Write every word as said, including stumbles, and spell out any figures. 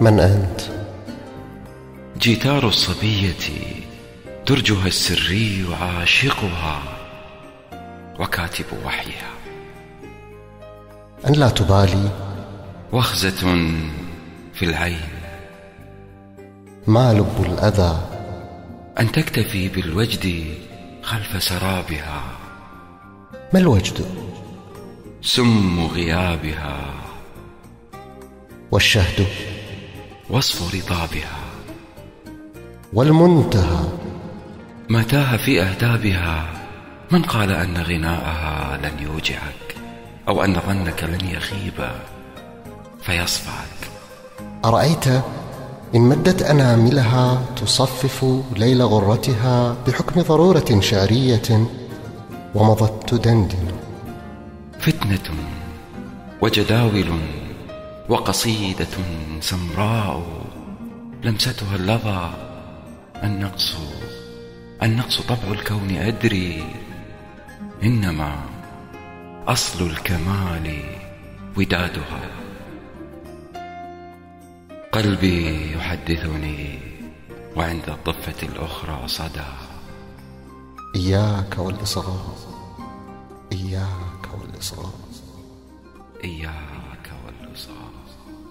من أنت؟ جيتار الصبية درجها السري عاشقها وكاتب وحيها. أن لا تبالي؟ وخزة في العين. ما لب الأذى؟ أن تكتفي بالوجد خلف سرابها. ما الوجد؟ سم غيابها. والشهد؟ وصف رطابها. والمنتهى؟ ما تاه في أهدابها من قال أن غناءها لن يوجعك، أو أن ظنك لن يخيب فيصفعك. أرأيت إن مدت أناملها تصفف ليل غرتها بحكم ضرورة شعرية ومضت تدندن. فتنة وجداول وقصيدة سمراء لمستها اللظى. النقص النقص طبع الكون أدري، إنما أصل الكمال ودادها. قلبي يحدثني وعند الضفة الأخرى صدى. إياك والإصغاء، إياك والإصغاء، إياك والإصغاء.